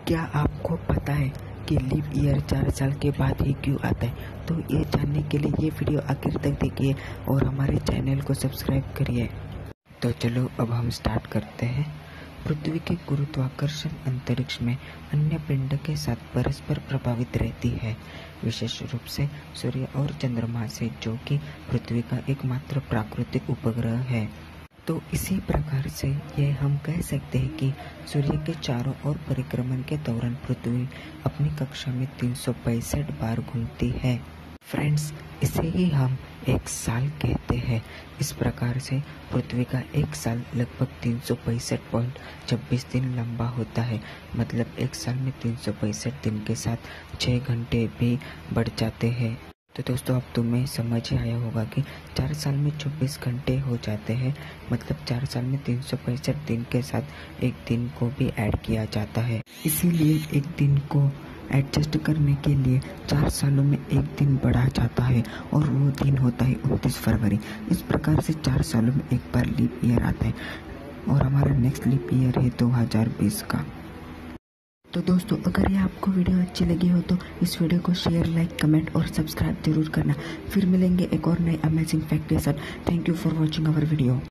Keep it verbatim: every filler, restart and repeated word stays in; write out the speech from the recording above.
क्या आपको पता है कि लीप ईयर चार साल के बाद ही क्यों आता है? तो ये जानने के लिए ये वीडियो आखिर तक देखिए और हमारे चैनल को सब्सक्राइब करिए। तो चलो अब हम स्टार्ट करते हैं। पृथ्वी के गुरुत्वाकर्षण अंतरिक्ष में अन्य पिंड के साथ परस्पर प्रभावित रहती है, विशेष रूप से सूर्य और चंद्रमा से, जो कि पृथ्वी का एकमात्र प्राकृतिक उपग्रह है। तो इसी प्रकार से ये हम कह सकते हैं कि सूर्य के चारों ओर परिक्रमण के दौरान पृथ्वी अपनी कक्षा में तीन सौ पैंसठ बार घूमती है। फ्रेंड्स, इसे ही हम एक साल कहते हैं। इस प्रकार से पृथ्वी का एक साल लगभग तीन सौ पैंसठ पॉइंट छब्बीस दिन लंबा होता है। मतलब एक साल में तीन सौ पैंसठ दिन के साथ छः घंटे भी बढ़ जाते हैं। तो दोस्तों, अब तुम्हें समझ ही आया होगा कि चार साल में चौबीस घंटे हो जाते हैं। मतलब चार साल में तीन सौ पैंसठ दिन के साथ एक दिन को भी ऐड किया जाता है। इसीलिए एक दिन को एडजस्ट करने के लिए चार सालों में एक दिन बढ़ा जाता है और वो दिन होता है उनतीस फरवरी। इस प्रकार से चार सालों में एक बार लीप ईयर आता है और हमारा नेक्स्ट लीप ईयर है दो हज़ार बीस का। तो दोस्तों, अगर ये आपको वीडियो अच्छी लगी हो तो इस वीडियो को शेयर, लाइक, कमेंट और सब्सक्राइब जरूर करना। फिर मिलेंगे एक और नए अमेजिंग फैक्ट के साथ। Thank you for watching our video.